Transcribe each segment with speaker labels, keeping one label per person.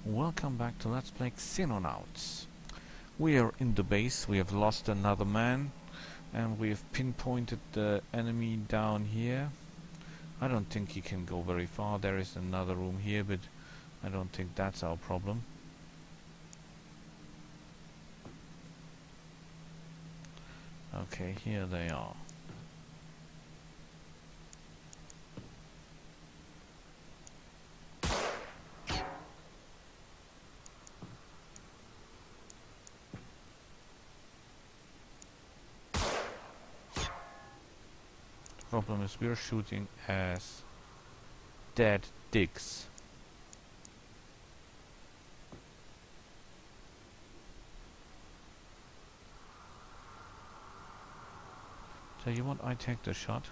Speaker 1: Welcome back to Let's Play Xenonauts. We are in the base, we have lost another man, and we have pinpointed the enemy down here. I don't think he can go very far. There is another room here, but I don't think that's our problem. Okay, here they are. Problem is we're shooting as dead dicks. Tell you what, I take the shot.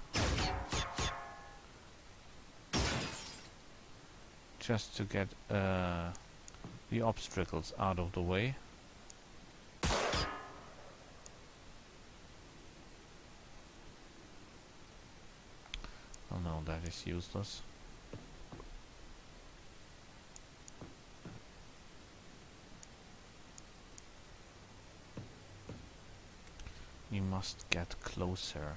Speaker 1: Just to get the obstacles out of the way. Oh no, that is useless. We must get closer.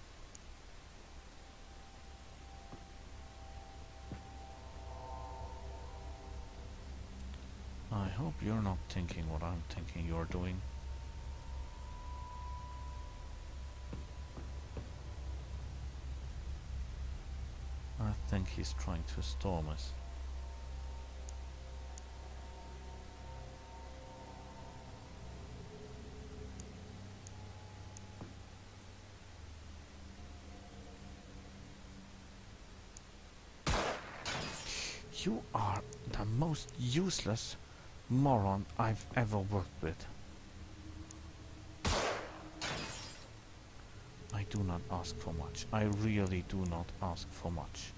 Speaker 1: I hope you're not thinking what I'm thinking you're doing. I think he's trying to storm us. You are the most useless moron I've ever worked with. I do not ask for much. I really do not ask for much.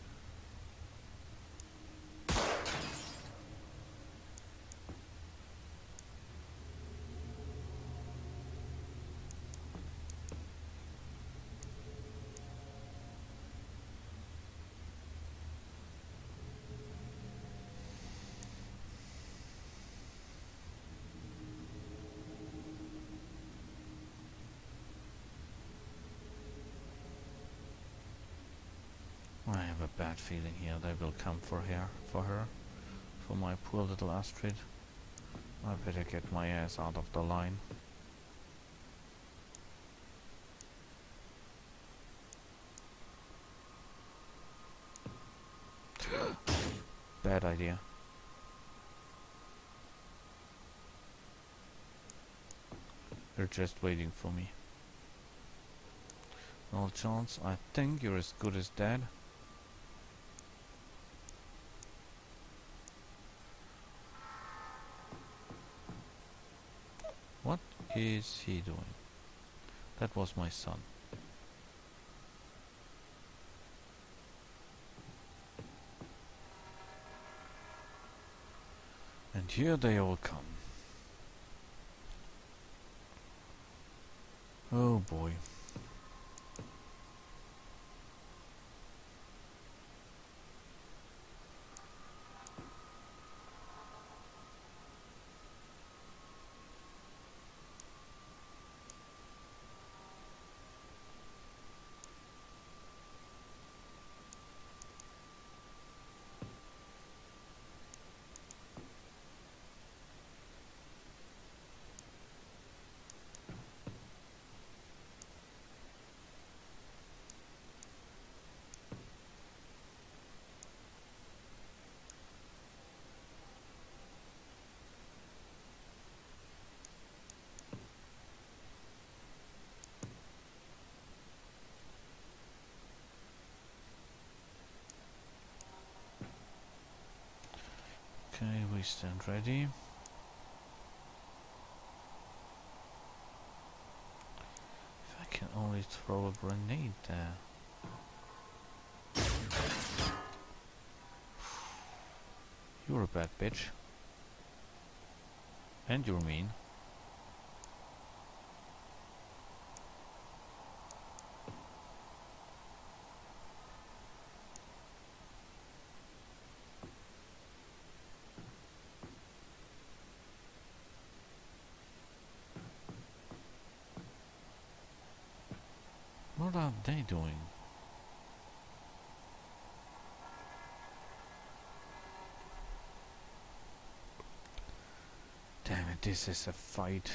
Speaker 1: I have a bad feeling here they will come for her, for my poor little Astrid. I better get my ass out of the line. Bad idea. They're just waiting for me. No chance. I think you're as good as dead. What is he doing? That was my son. And here they all come. Oh boy. Okay, we stand ready. If I can only throw a grenade there. You're a bad bitch. And you're mean. are they doing? Damn it, this is a fight.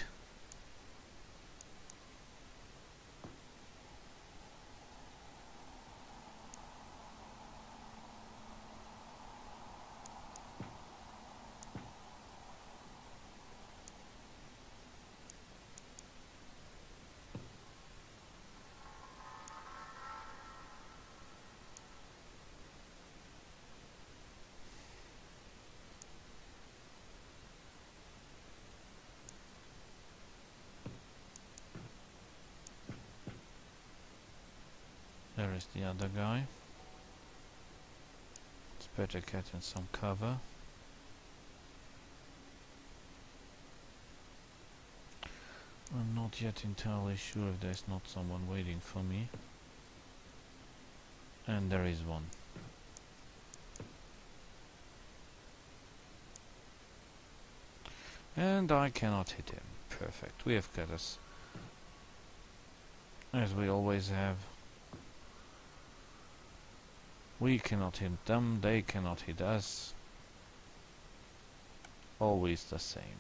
Speaker 1: There is the other guy. It's better get in some cover. I'm not yet entirely sure if there's not someone waiting for me. And there is one. And I cannot hit him. Perfect. We have got us. As we always have. We cannot hit them, they cannot hit us. Always the same.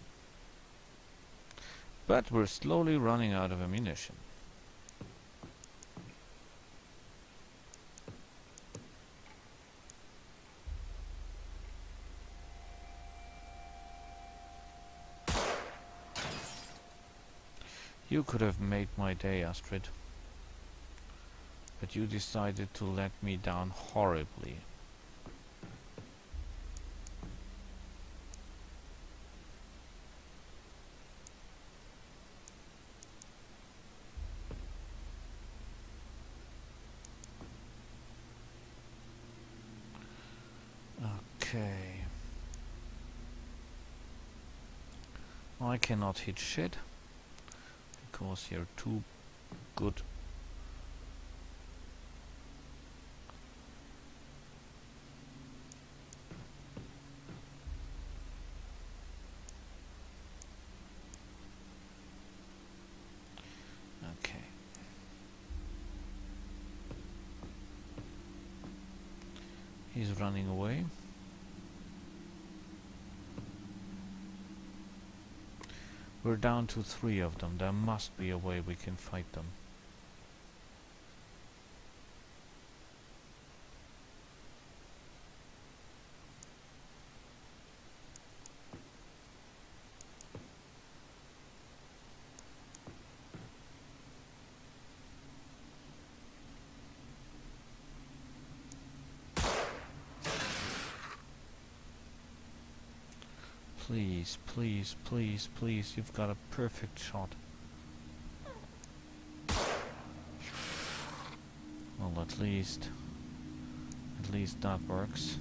Speaker 1: But we're slowly running out of ammunition. You could have made my day, Astrid. But you decided to let me down horribly. Okay. I cannot hit shit because you're too good. Okay. He's running away. We're down to 3 of them. There must be a way we can fight them. Please, please, please, please, you've got a perfect shot. Well, at least that works.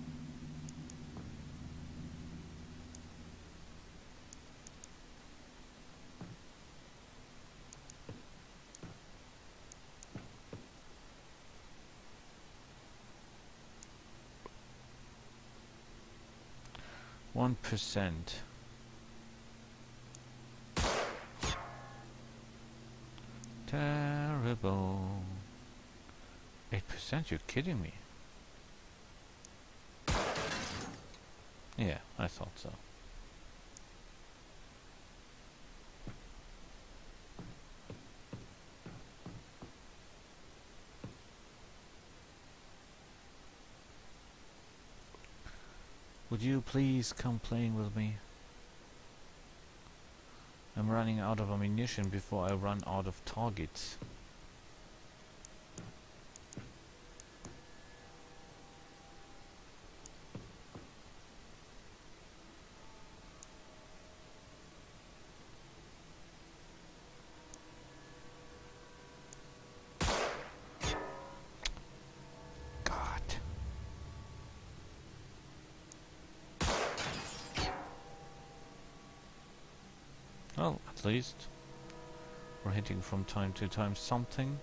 Speaker 1: %. Terrible. 8%? You're kidding me. Yeah, I thought so. Would you please come playing with me? I'm running out of ammunition before I run out of targets. Well, at least we're hitting from time to time something.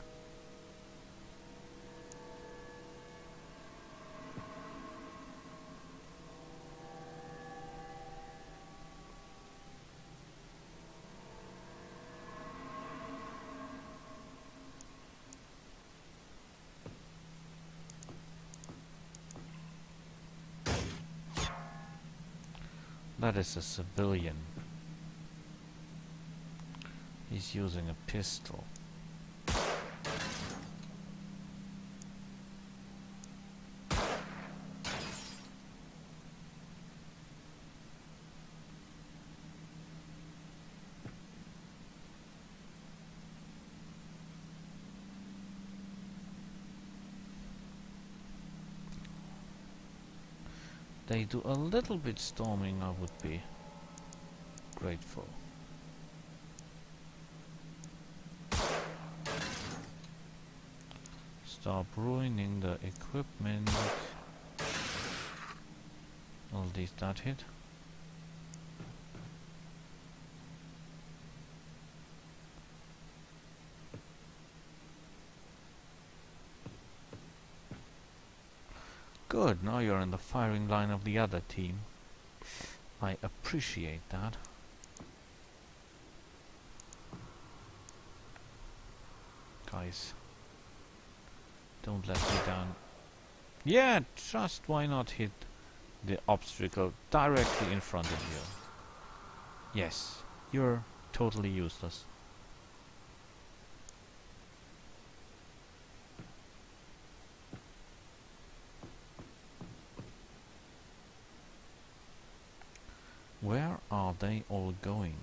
Speaker 1: That is a civilian. He's using a pistol. They do a little bit storming, I would be grateful. Stop ruining the equipment. At least that hit. Good, now you're in the firing line of the other team. I appreciate that. Guys, don't let me down. Yeah, just why not hit the obstacle directly in front of you? Yes, you're totally useless. Where are they all going?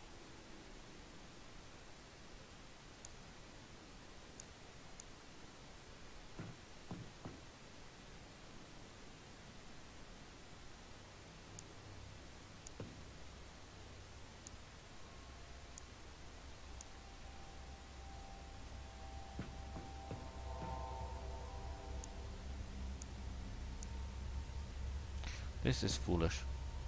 Speaker 1: This is foolish.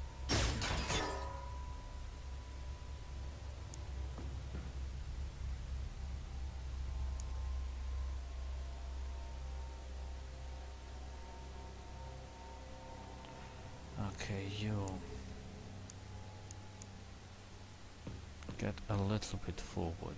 Speaker 1: Okay, you get a little bit forward.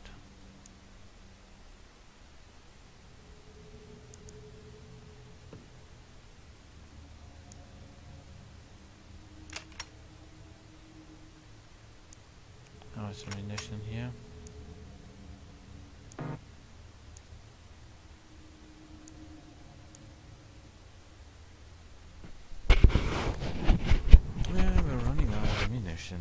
Speaker 1: Now is ammunition here. Yeah, we're running out of ammunition.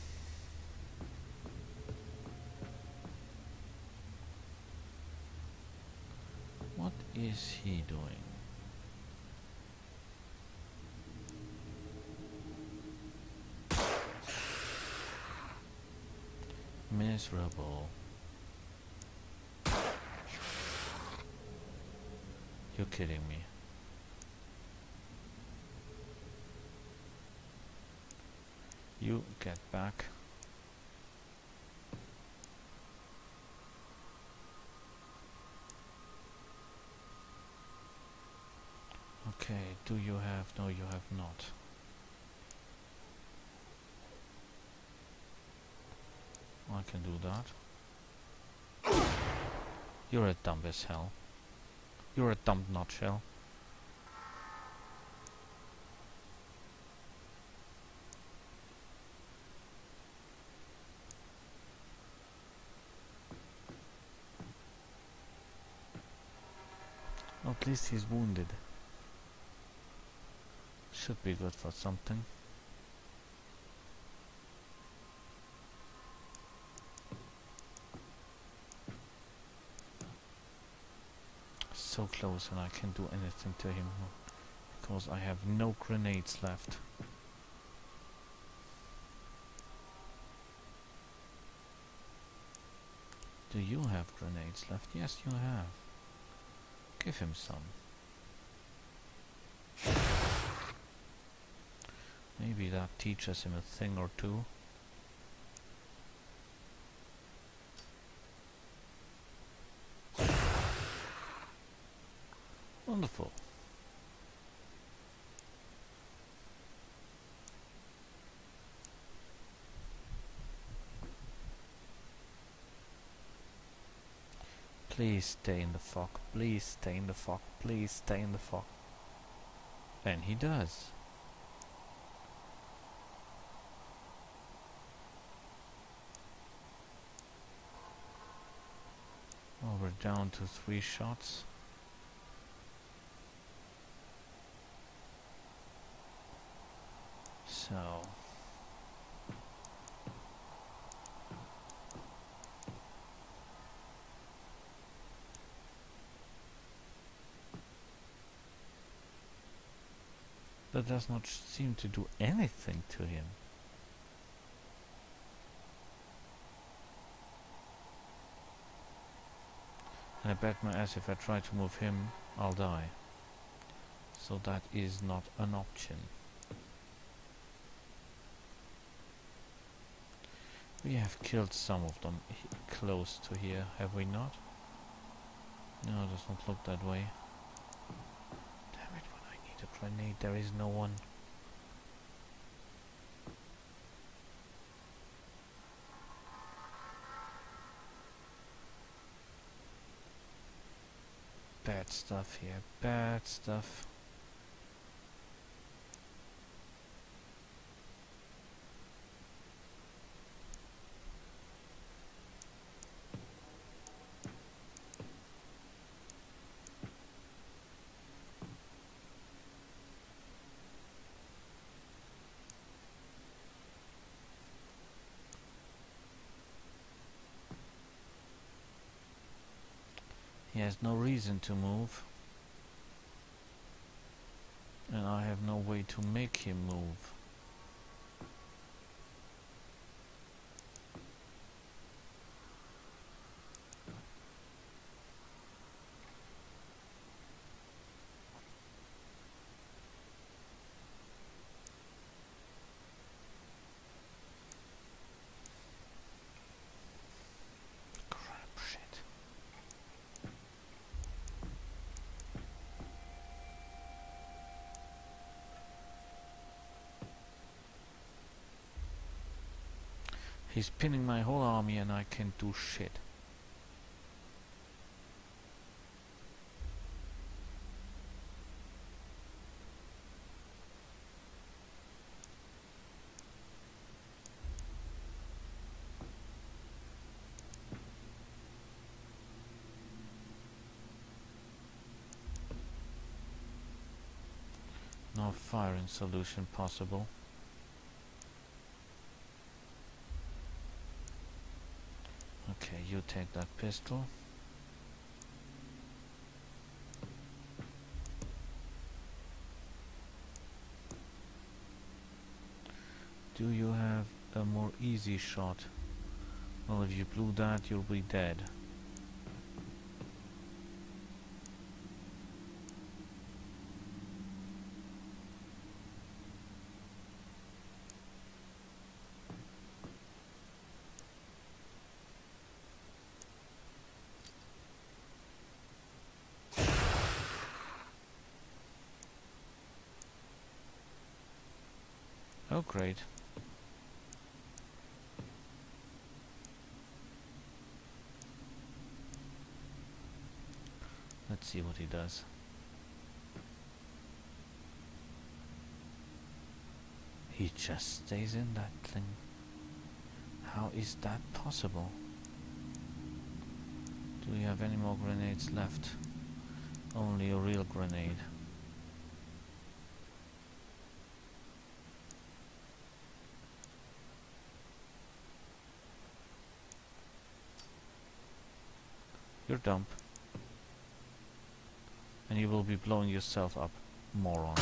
Speaker 1: What is he doing? Miserable. You're kidding me. You get back. Okay, do you have? No, you have not. I can do that. You're a dumb as hell. You're a dumb nutshell. At least he's wounded. Should be good for something. So close, and I can't do anything to him because I have no grenades left. Do you have grenades left? Yes, you have. Give him some. Maybe that teaches him a thing or two. Wonderful. Please stay in the fog. Please stay in the fog. Please stay in the fog. And he does. down to 3 shots. So that does not seem to do anything to him. And I bet my ass if I try to move him, I'll die. So that is not an option. We have killed some of them close to here, have we not? No, it does not look that way. Damn it, when I need a grenade there is no one. Bad stuff here, bad stuff. He has no reason to move. And I have no way to make him move. He's pinning my whole army and I can't do shit. No firing solution possible. Okay, you take that pistol. Do you have a more easy shot? Well, if you blew that, you'll be dead. Oh, great. Let's see what he does. He just stays in that thing. How is that possible? Do we have any more grenades left? Only a real grenade. You're dumb. And you will be blowing yourself up, moron.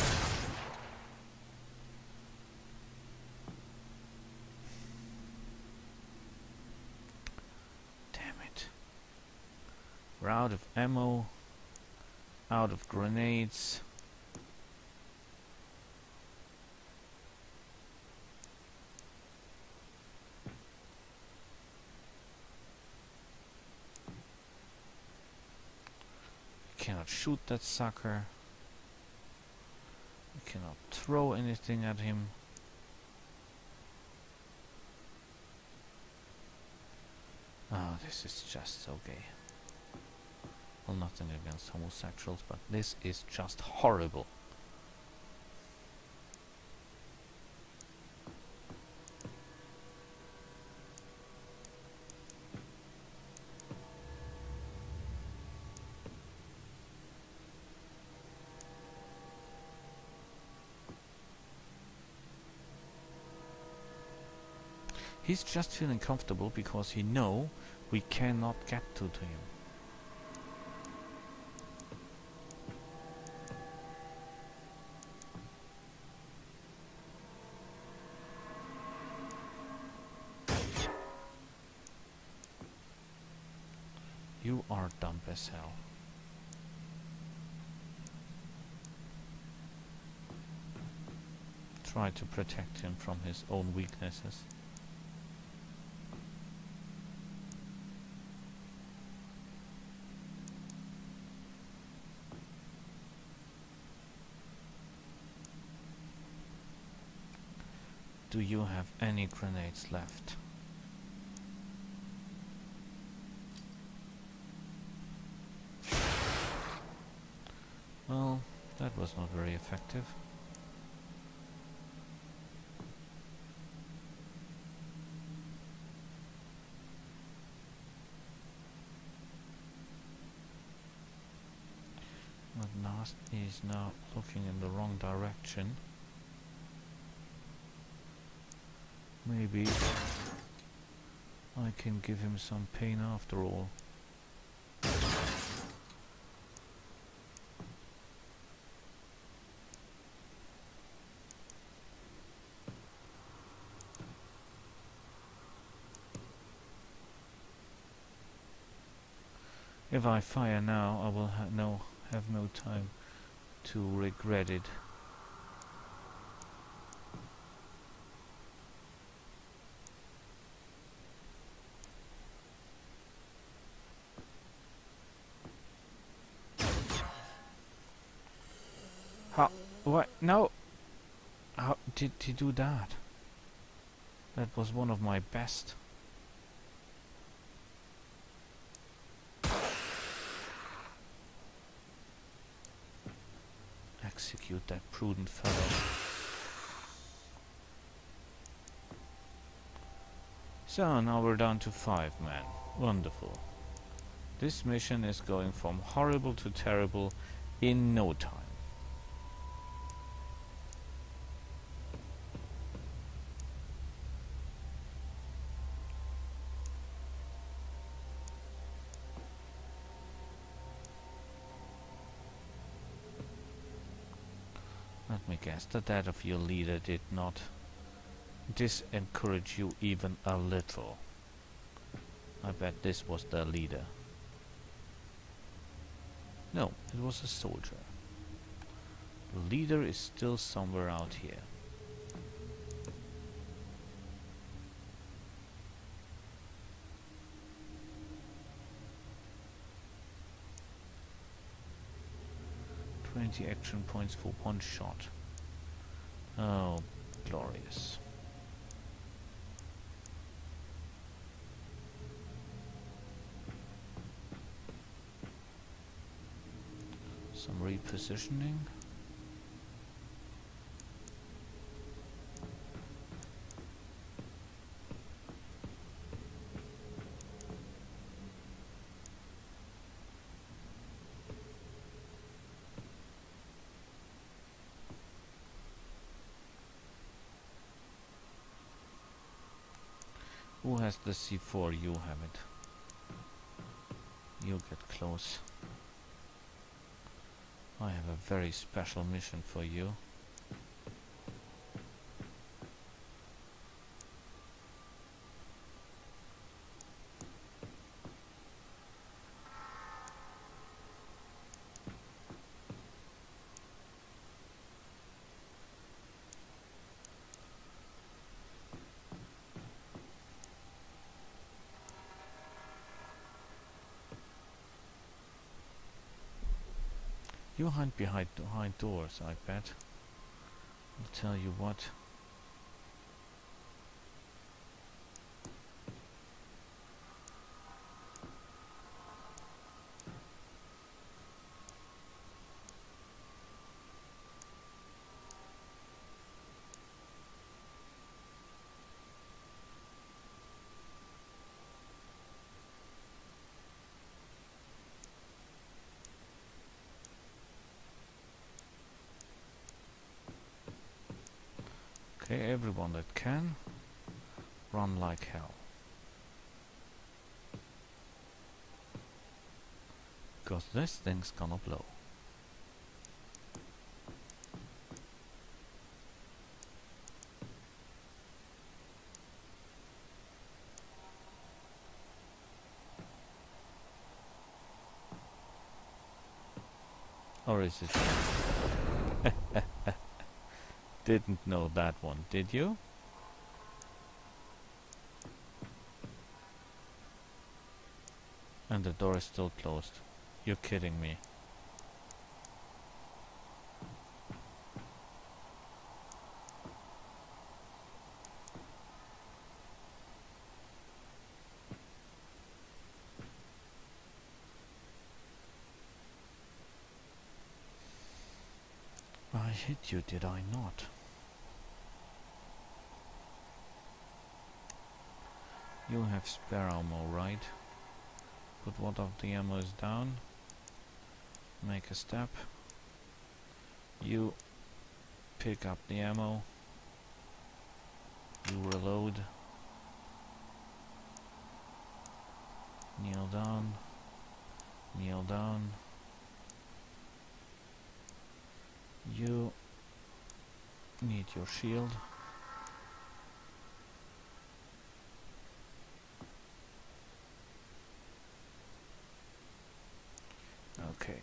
Speaker 1: Damn it. We're out of ammo, out of grenades. Cannot shoot that sucker. We cannot throw anything at him. Oh, this is just so gay. Well, nothing against homosexuals, but this is just horrible. He's just feeling comfortable because he know we cannot get to him. You are dumb as hell. Try to protect him from his own weaknesses. Do you have any grenades left? Well, that was not very effective. But Nast is now looking in the wrong direction. Maybe I can give him some pain after all. If I fire now, I will have no time to regret it. How? What? No! How did he do that? That was one of my best. Execute that prudent fellow. So now we're down to 5 men. Wonderful. This mission is going from horrible to terrible in no time. Let me guess, the death of your leader did not disencourage you even a little. I bet this was the leader. No, it was a soldier. The leader is still somewhere out here. Action points for 1 shot. Oh, glorious. Some repositioning. Who has the C4? You have it. You get close. I have a very special mission for you. You hide behind doors, I bet. I'll tell you what. Okay, everyone that can, Run like hell. Because this thing's gonna blow. Or is it? Didn't know that one, did you? And the door is still closed. You're kidding me. I hit you, did I not? You have spare ammo, right? Put one of the ammos down. Make a step. You pick up the ammo. You reload. Kneel down. Kneel down. You need your shield. Okay.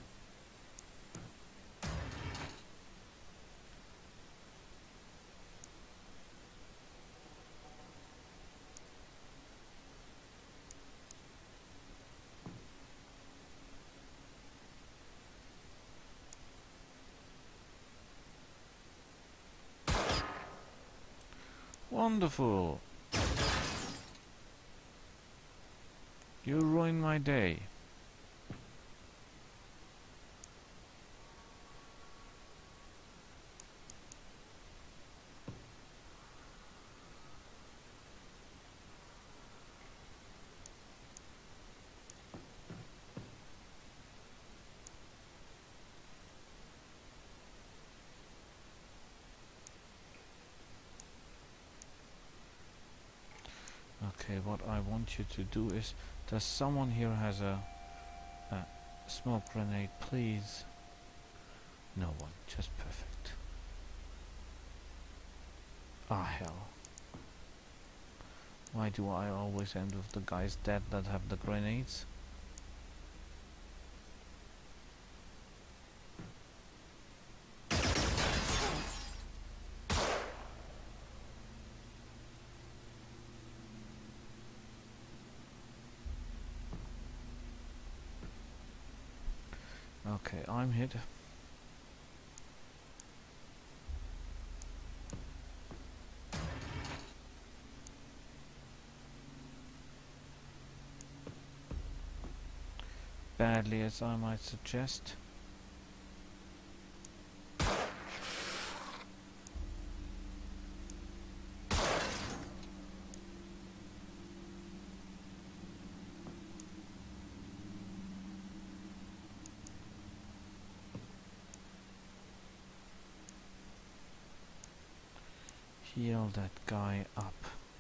Speaker 1: Wonderful! You ruined my day. Okay, what I want you to do is, does someone here has a smoke grenade, please? No one, just perfect. Ah, hell. Why do I always end with the guys dead that have the grenades? Okay, I'm hit. Badly, as I might suggest. Heal that guy up.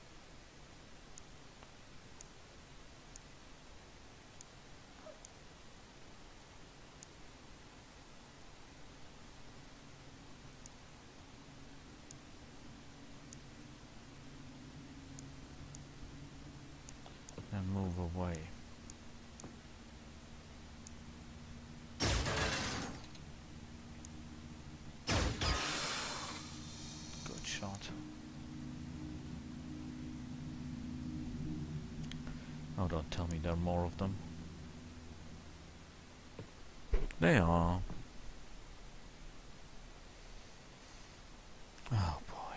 Speaker 1: And move away. Good shot. Oh, don't tell me there are more of them. They are. Oh boy.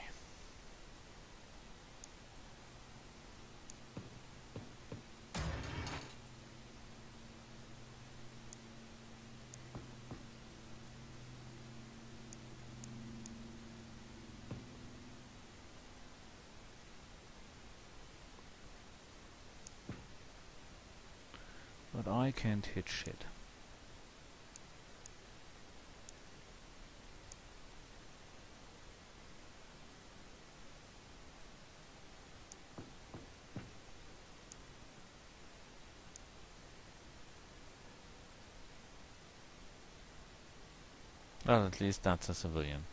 Speaker 1: But I can't hit shit. Well, at least that's a civilian.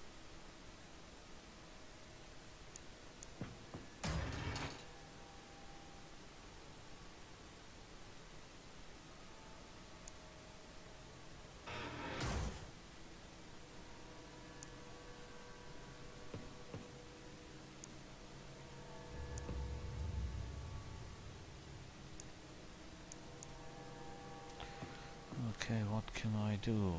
Speaker 1: Okay, what can I do?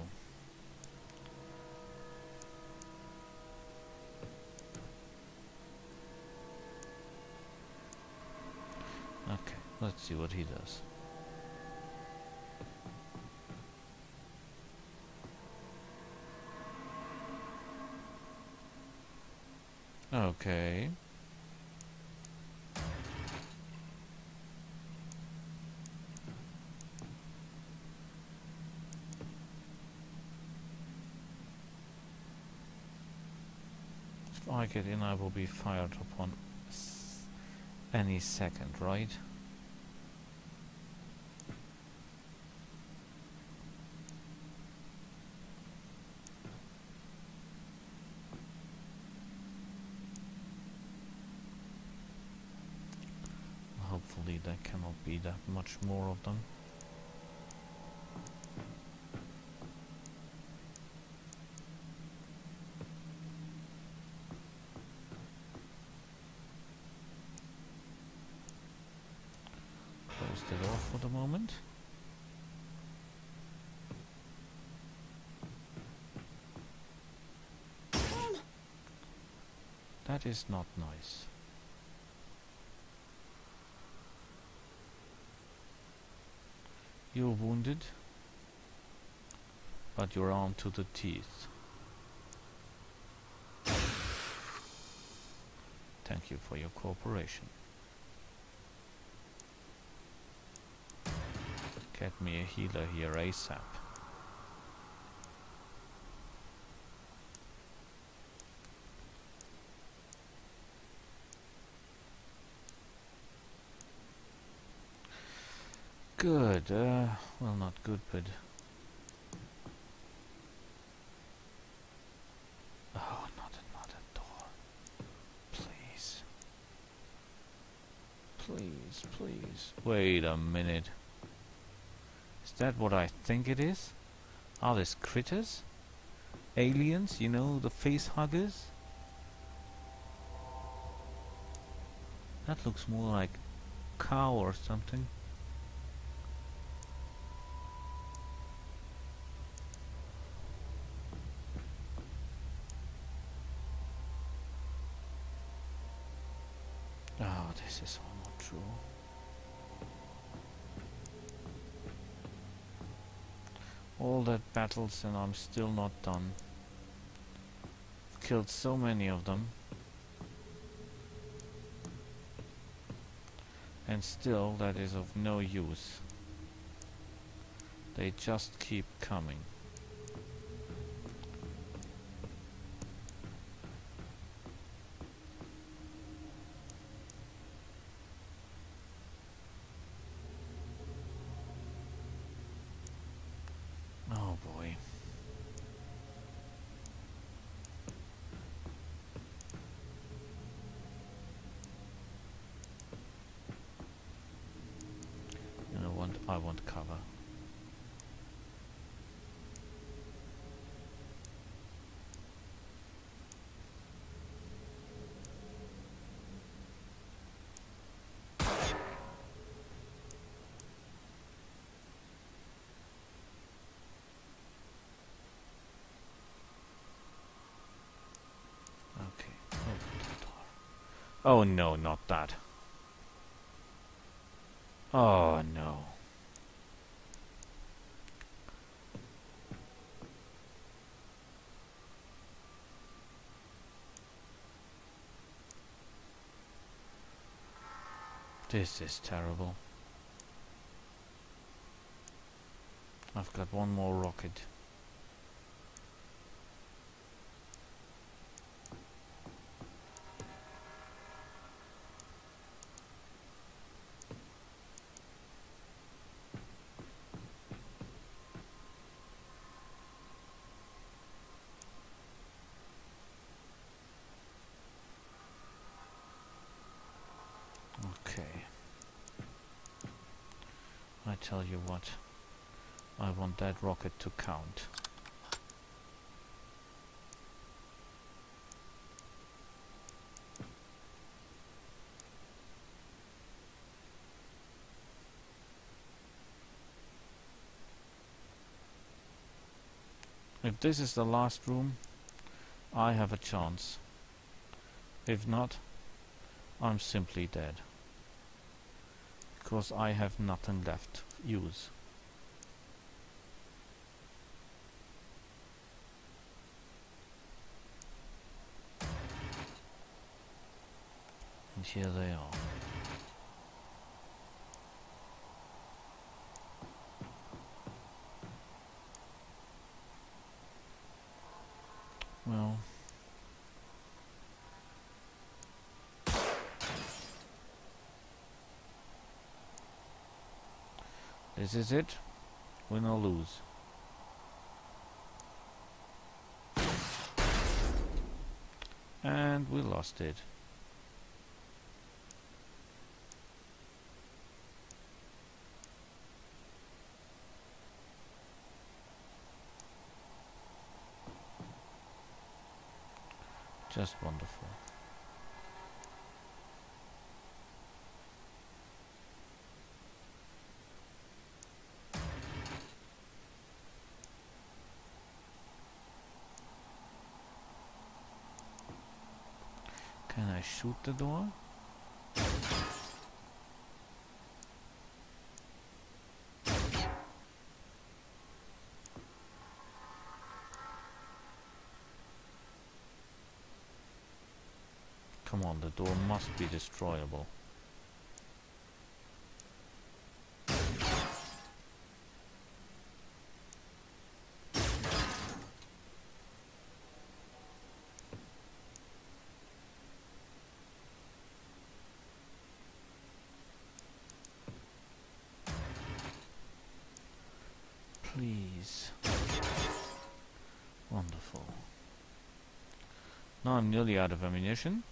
Speaker 1: Okay, let's see what he does. Okay. If I get in, I will be fired upon any second, right? Hopefully there cannot be that much more of them. Closed it off for the moment. That is not nice. You're wounded, but you're armed to the teeth. Thank you for your cooperation. Get me a healer here ASAP. Good, well, not good, but... Oh, not another door. Please. Please, please. Wait a minute. Is that what I think it is? Are these critters? Aliens, you know, the face huggers? That looks more like cow or something. Oh, this is all not true. All that battles and I'm still not done. I've killed so many of them. And still that is of no use. They just keep coming. Oh boy. And I want cover. Okay, open the door. Oh no, not that. Oh no. This is terrible. I've got one more rocket. I tell you what, I want that rocket to count. If this is the last room, I have a chance. If not, I'm simply dead. Because I have nothing left to use. And here they are. Well, this is it. Win or lose. And we lost it. Just wonderful. Can I shoot the door? Come on, the door must be destroyable. Please. Wonderful. Now I'm nearly out of ammunition.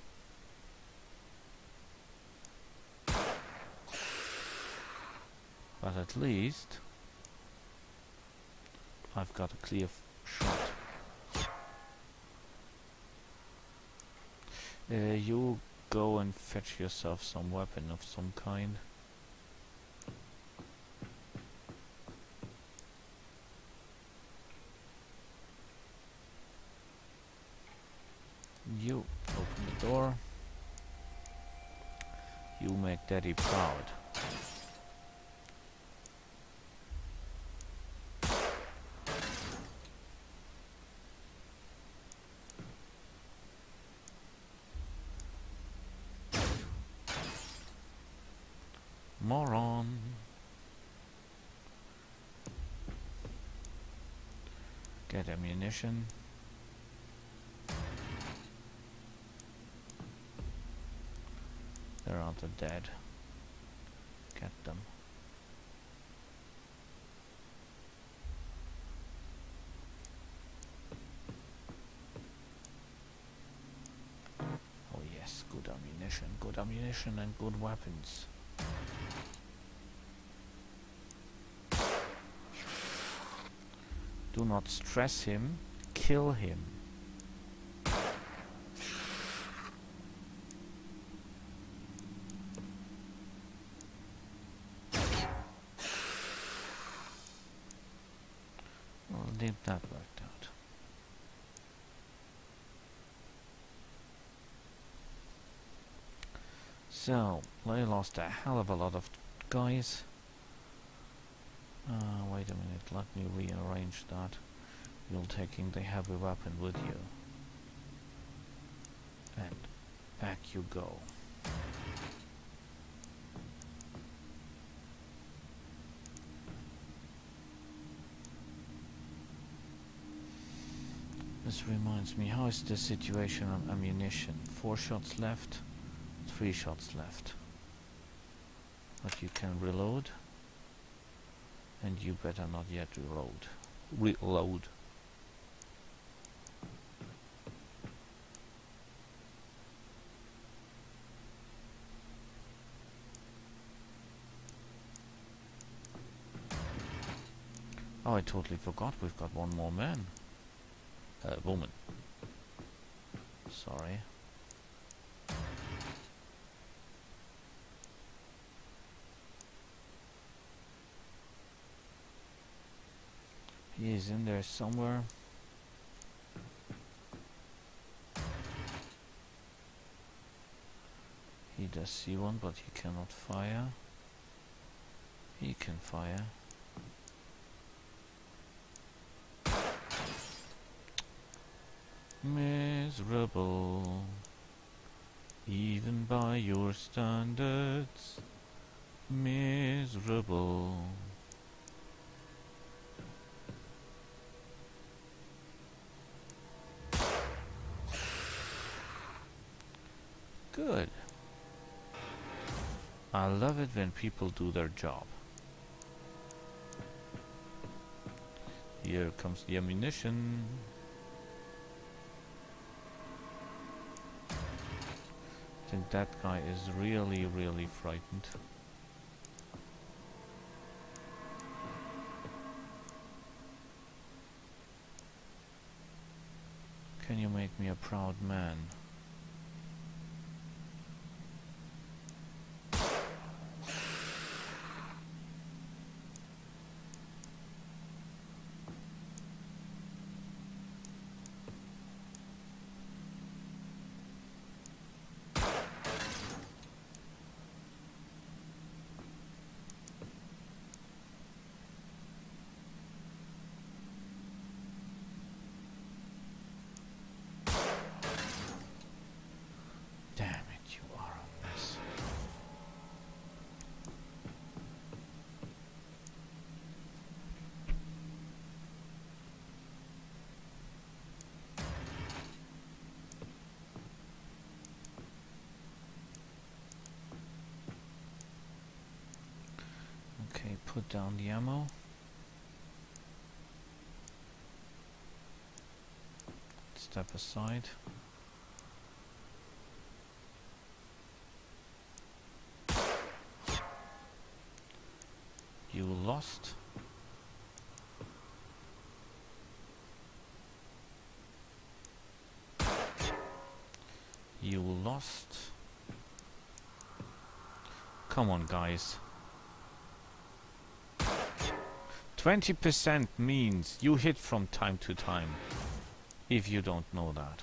Speaker 1: But at least I've got a clear shot. You go and fetch yourself some weapon of some kind. You open the door. You make Daddy proud. Moron. Get ammunition. They're out of dead. Get them. Oh yes, good ammunition and good weapons. Do not stress him, kill him. Well, I think that worked out. So, they lost a hell of a lot of guys. Wait a minute, let me rearrange that. You're taking the heavy weapon with you. And back you go. This reminds me, how is the situation on ammunition? 4 shots left, 3 shots left. But you can reload. And you better not yet reload. Oh, I totally forgot we've got one more man. Woman. Sorry. He is in there somewhere. He does see one, but he cannot fire. He can fire. Miserable, even by your standards. Miserable. Good. I love it when people do their job. Here comes the ammunition. I think that guy is really, really frightened. Can you make me a proud man? Okay, put down the ammo. Step aside. You lost. You lost. Come on, guys. 20% means you hit from time to time, if you don't know that.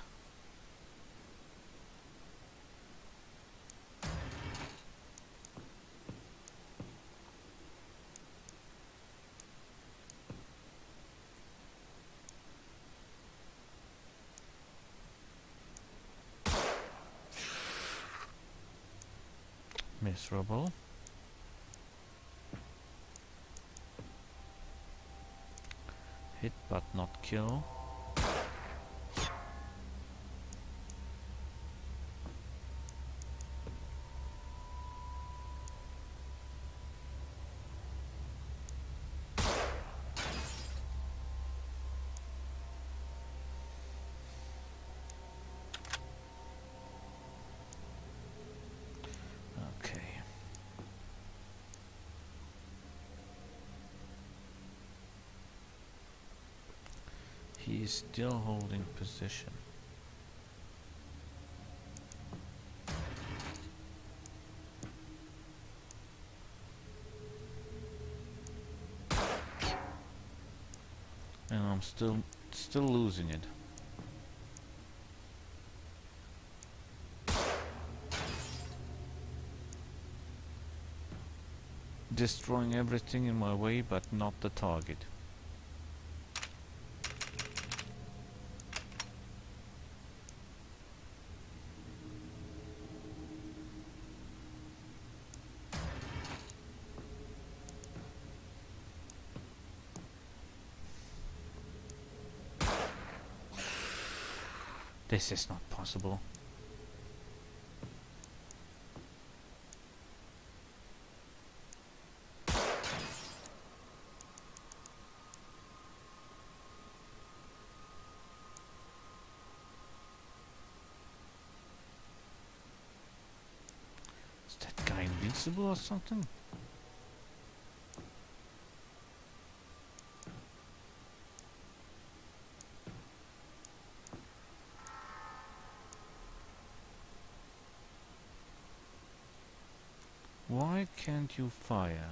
Speaker 1: Miserable. Hit but not kill. Okay. He is still holding position. And I'm still losing it. Destroying everything in my way, but not the target. This is not possible. Is that guy invincible or something? Why can't you fire?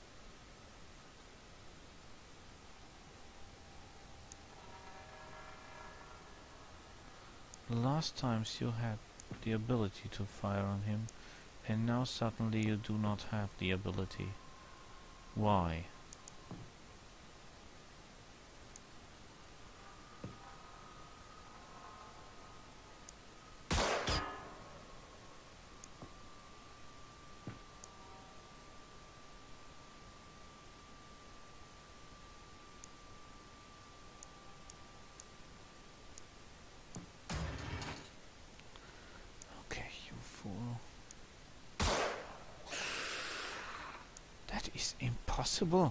Speaker 1: Last times you had the ability to fire on him, and now suddenly you do not have the ability. Why? Okay, you fool. That is impossible.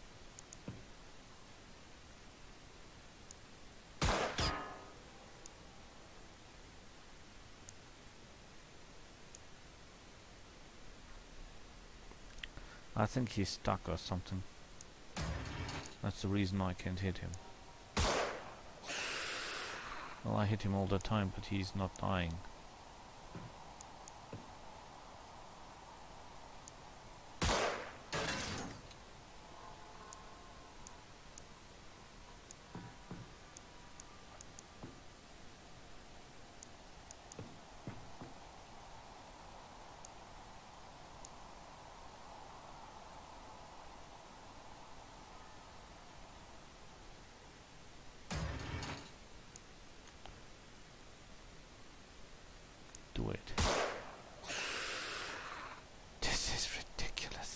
Speaker 1: I think he's stuck or something. That's the reason I can't hit him. Well, I hit him all the time, but he's not dying. Do it. This is ridiculous.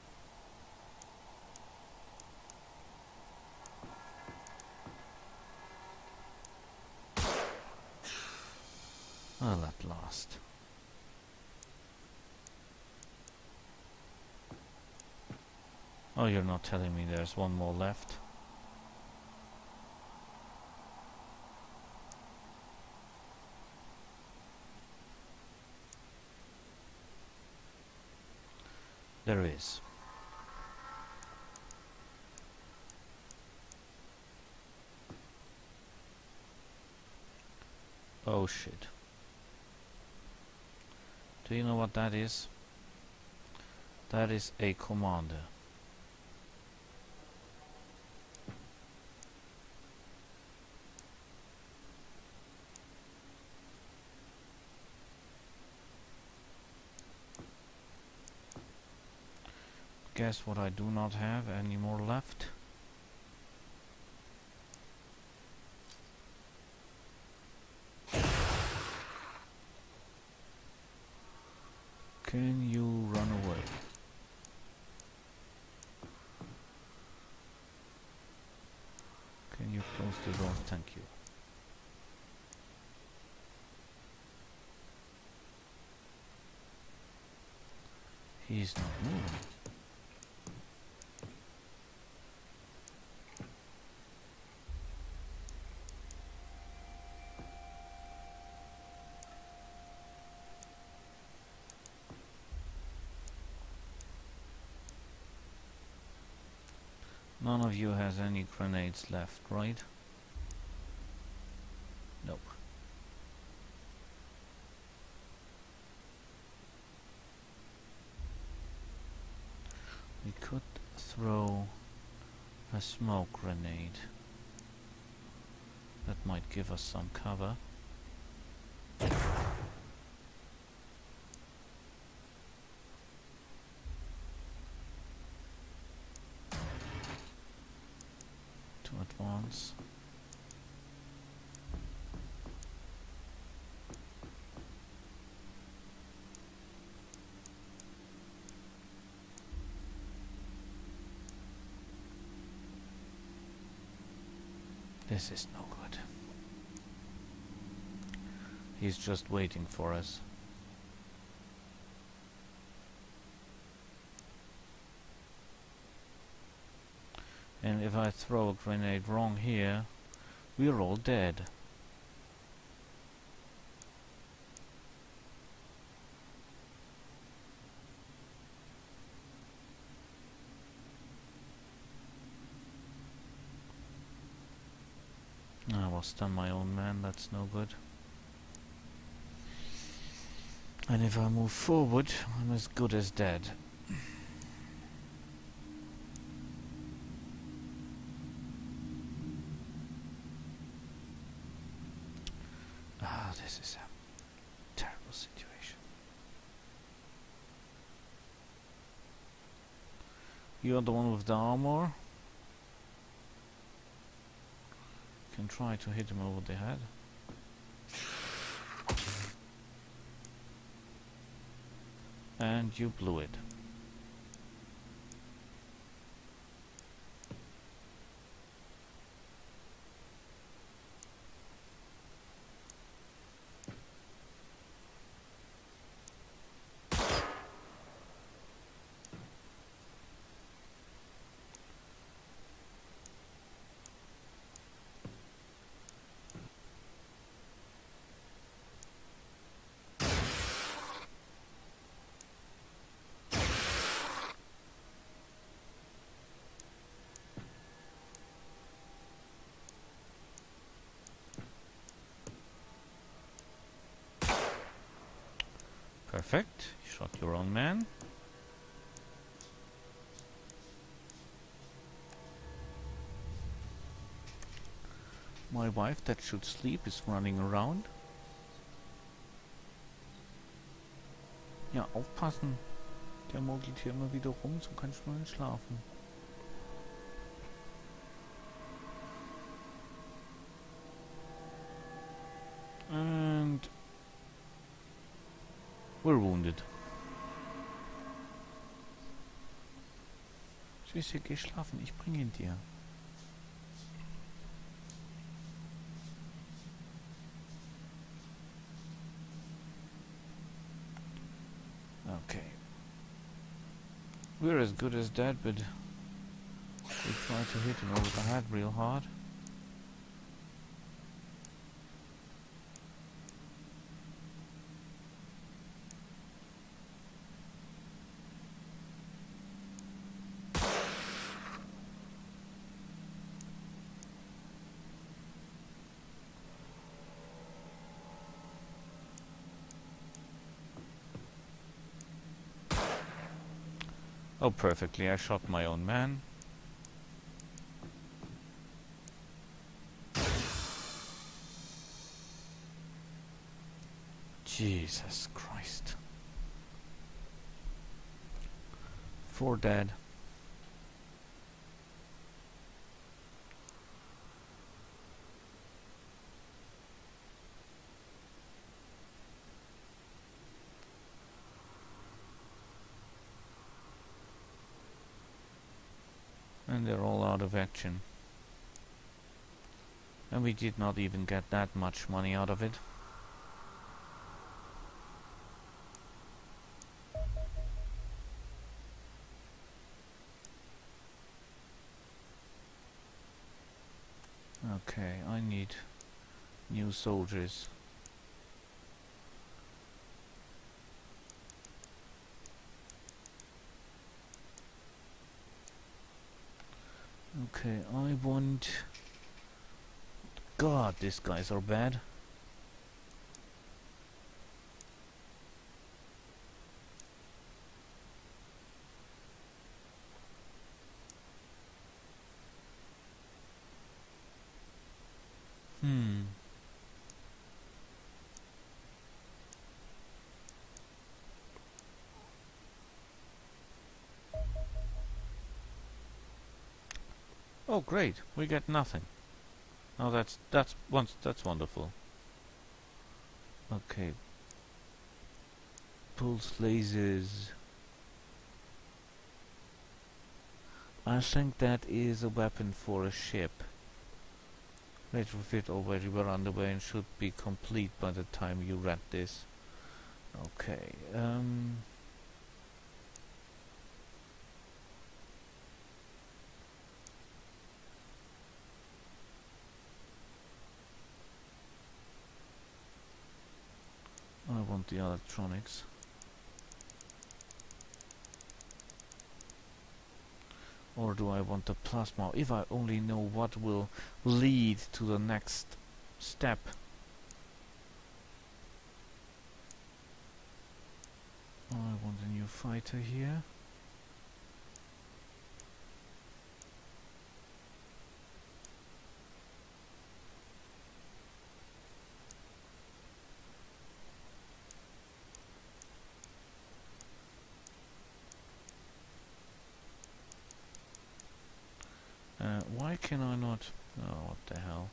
Speaker 1: Well, at last. Oh, you're not telling me there's one more left? There is. Oh shit. Do you know what that is? That is a commander. Guess what I do not have any more left? Can you run away? Can you close the door? Thank you. He's not moving. None of you has any grenades left, right? Nope. We could throw a smoke grenade. That might give us some cover. To advance. This is no good. He's just waiting for us. And if I throw a grenade wrong here, we're all dead. I will stun my own man, that's no good. And if I move forward, I'm as good as dead. Ah, this is a terrible situation. You're the one with the armor. Can try to hit him over the head. And you blew it. Perfect. You shot your own man. My wife, that should sleep, is running around. Ja, aufpassen. Der mogelt hier immer wieder rum, so kannst du nicht schlafen. And we're wounded. Süße, geh schlafen, ich bringe ihn dir. Okay. We're as good as dead, but we try to hit him over the head real hard. Oh, perfectly. I shot my own man. Jesus Christ. 4 dead. And they're all out of action. And we did not even get that much money out of it. Okay, I need new soldiers. Okay, I want... God, these guys are bad. Oh, great! We get nothing. Oh, that's wonderful. Okay. Pulse lasers. I think that is a weapon for a ship. Retrofit already well underway and should be complete by the time you read this. Okay. I want the electronics. Or do I want the plasma? If I only know what will lead to the next step. a new fighter here. Why can I not... Oh, what the hell.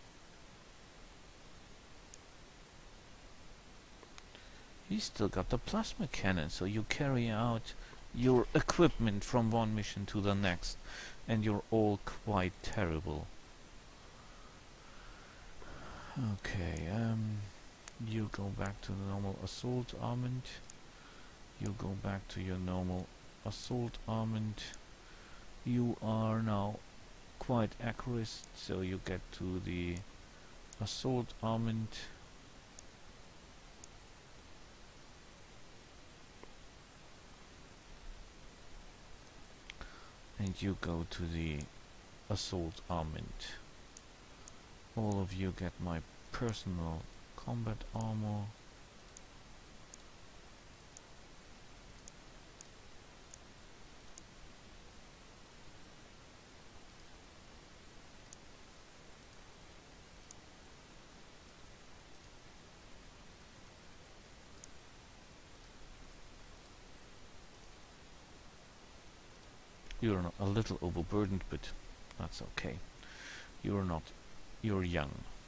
Speaker 1: He's still got the plasma cannon, so you carry out your equipment from one mission to the next, and you're all quite terrible. Okay, you go back to the normal assault armament. You go back to your normal assault armament. You are now quite accurate, so you get to the assault armament. And you go to the assault armament. All of you get my personal combat armor. You're a little overburdened, but that's okay. You're not. You're young.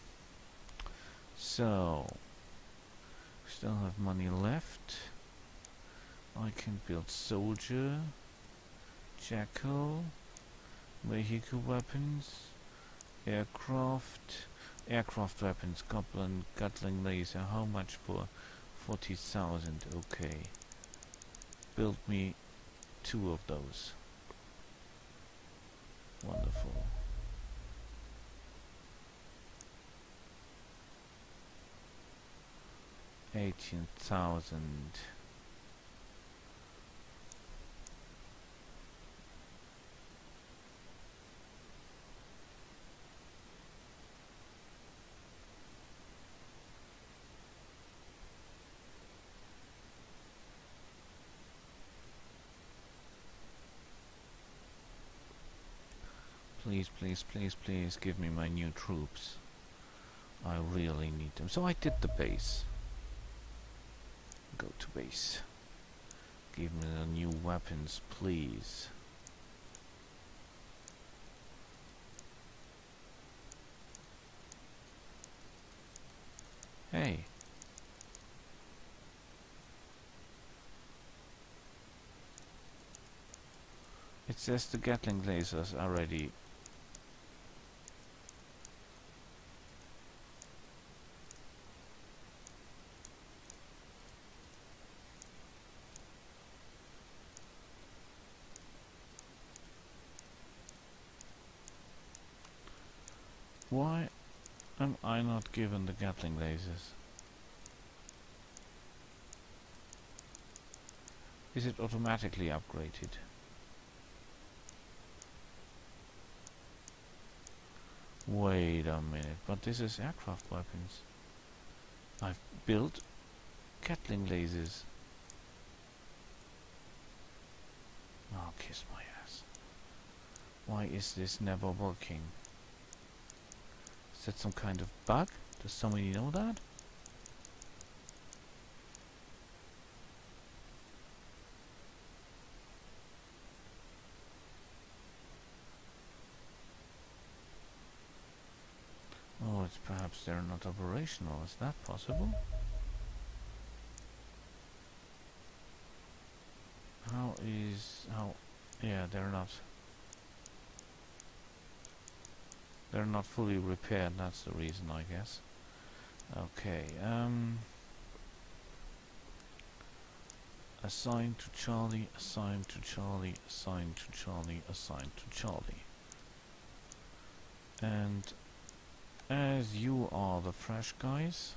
Speaker 1: So, still have money left. I can build soldier, jackal, vehicle weapons, aircraft weapons, goblin, gatling laser. How much for 40,000? Okay. Build me 2 of those. Wonderful. $18,000. Please, please, please, please give me my new troops. I really need them. So I did the base. Go to base. Give me the new weapons, please. Hey. It says the Gatling lasers are ready. Why am I not given the Gatling lasers? Is it automatically upgraded? Wait a minute, but this is aircraft weapons. I've built Gatling lasers. Oh, kiss my ass. Why is this never working? Is that some kind of bug? Does somebody know that? Oh, it's perhaps they're not operational. Is that possible? Yeah, they're not fully repaired. That's the reason, I guess. Okay, assign to Charlie, assign to Charlie, assign to Charlie, assign to Charlie. And as you are the fresh guys,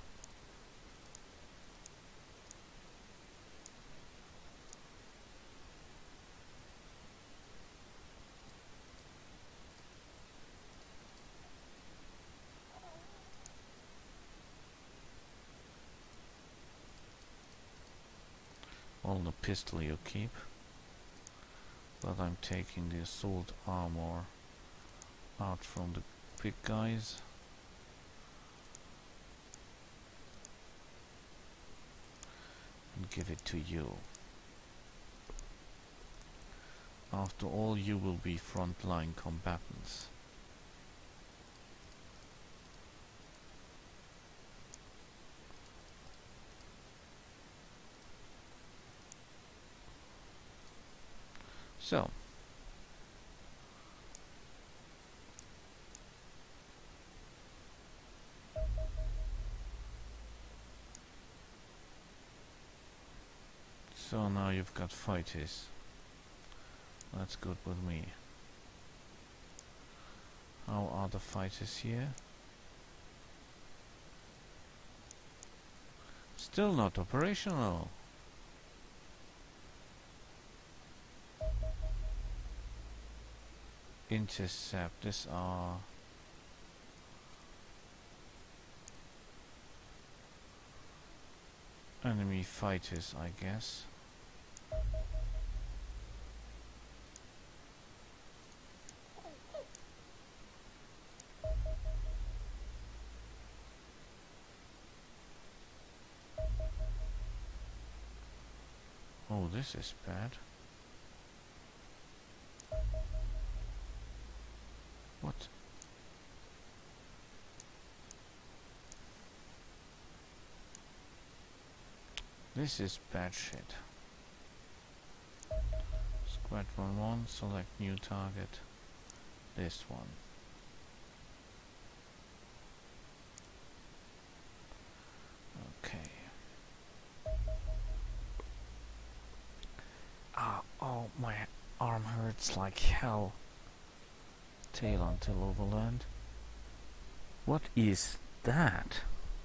Speaker 1: Well, the pistol you keep. But I'm taking the assault armor out from the big guys. And give it to you. After all, you will be frontline combatants. So, now you've got fighters. That's good with me. How are the fighters here? Still not operational. Intercept. These are enemy fighters, I guess. Oh, this is bad. What? This is bad shit. Squadron 1, select new target. This one. Okay. Oh, my arm hurts like hell. Tail until overland. What is that?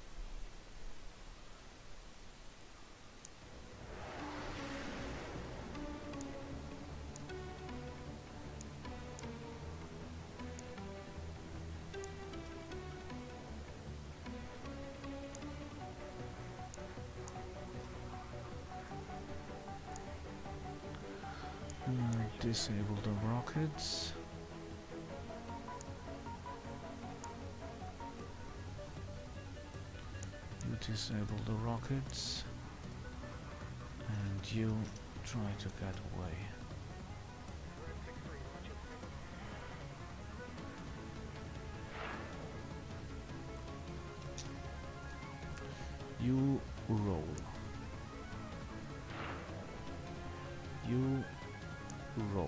Speaker 1: Disable the rockets. You disable the rockets. And you try to get away. You roll. You roll.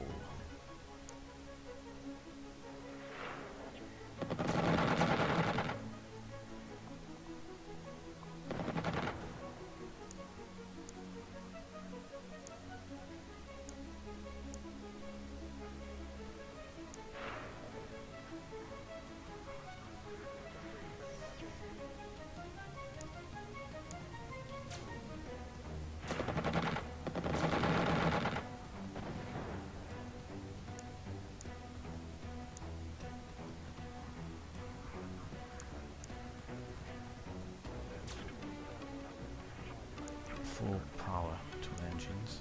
Speaker 1: Full power to engines.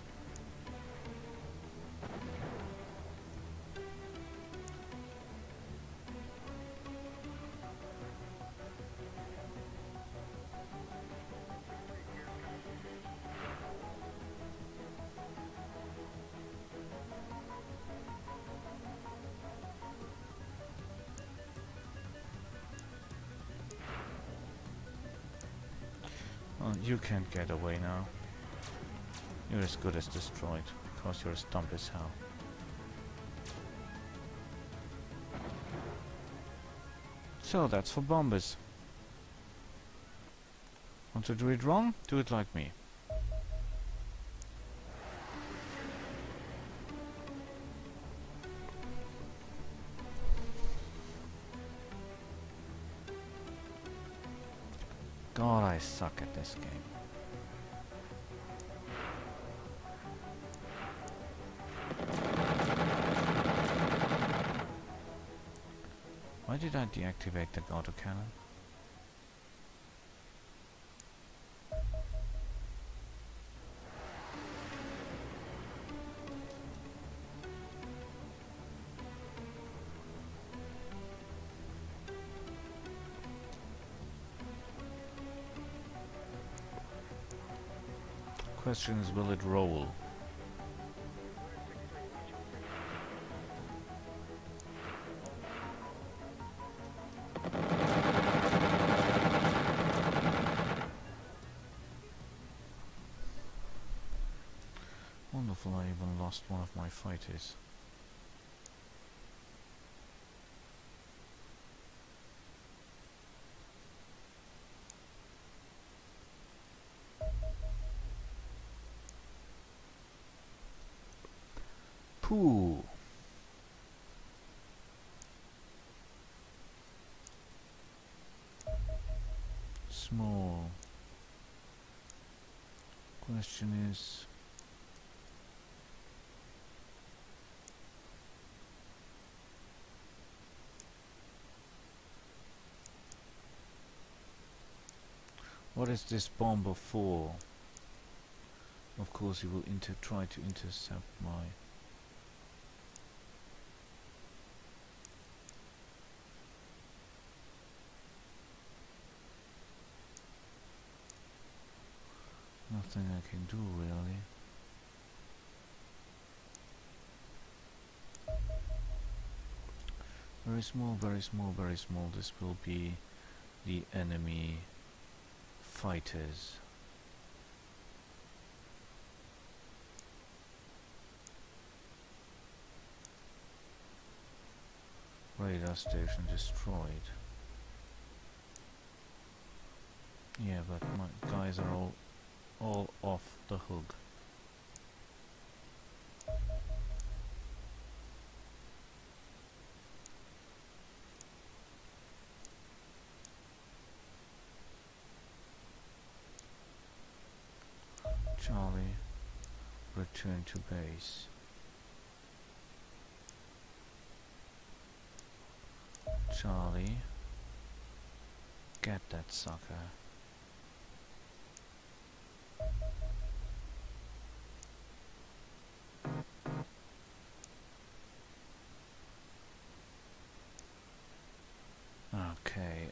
Speaker 1: Well, you can't get away now. You're as good as destroyed, because you're as dumb as hell. So that's for bombers. Want to do it wrong? Do it like me. God, I suck at this game. Why did I deactivate the autocannon? Question is, will it roll? Wonderful, I even lost one of my fighters. Pooh! Small. Question is... what is this bomber for? Of course he will try to intercept my... nothing I can do really. Very small, very small, very small. This will be the enemy fighters. Radar station destroyed. Yeah, but my guys are all off the hook. Charlie, return to base. Charlie, get that sucker. Okay,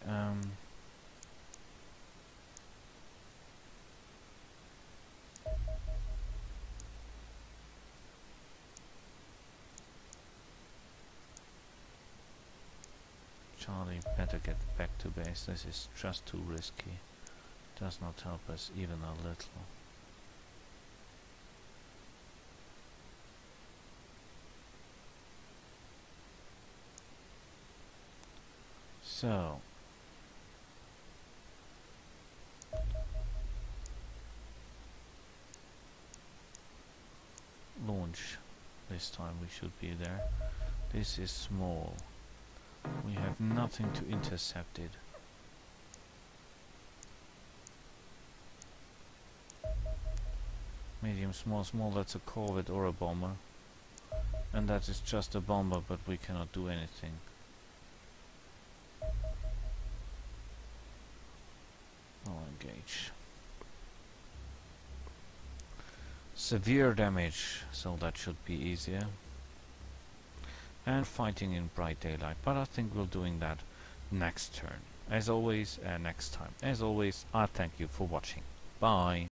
Speaker 1: Charlie better get back to base. This is just too risky. Does not help us even a little. So launch. This time we should be there. This is small. We have nothing to intercept it. Medium, small, small, that's a corvette or a bomber. And that is just a bomber, but we cannot do anything. I'll engage. Severe damage, so that should be easier. And fighting in bright daylight, but I think we're doing that next turn. As always, next time. As always, I thank you for watching. Bye.